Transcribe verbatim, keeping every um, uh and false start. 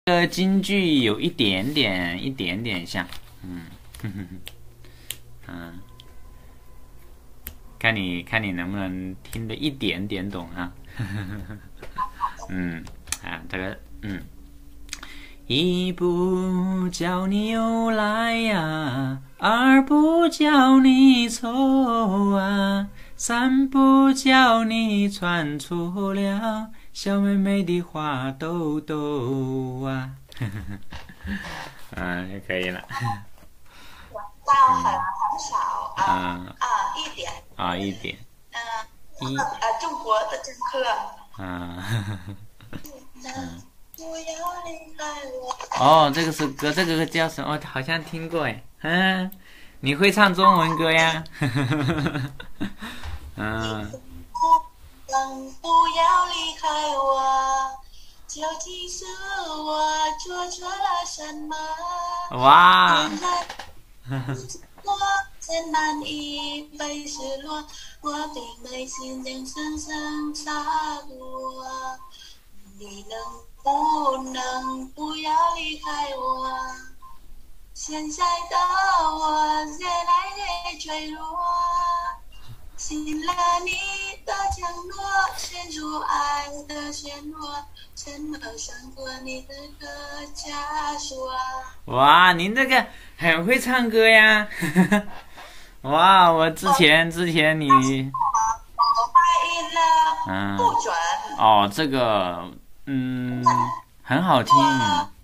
这个京剧有一点点、一点点像，嗯，哼哼哼，嗯，看你看你能不能听得一点点懂啊，嗯，啊，这个，嗯，一不叫你又来呀，二不叫你走啊，三不叫你穿错了。小妹妹的花兜兜啊，嗯，就可以了。 到很很少啊啊一点啊一点， 嗯一呃中国的政客啊， 嗯，不要离开我。 哦，这个是歌，这个歌叫什么？哦，好像听过哎，嗯，你会唱中文歌呀？嗯。 不要离开我，究竟是我做错了什么？ 哇！ 我真难以被失落，我并没心灵深深洒落。你能不能不要离开我？现在的我越来越脆弱。信了你的承诺，陷入爱的漩涡，怎么胜过你的个枷锁？ 哇，您这个很会唱歌呀！哇，我之前之前你， 我发音呢不准。 哦，这个嗯很好听。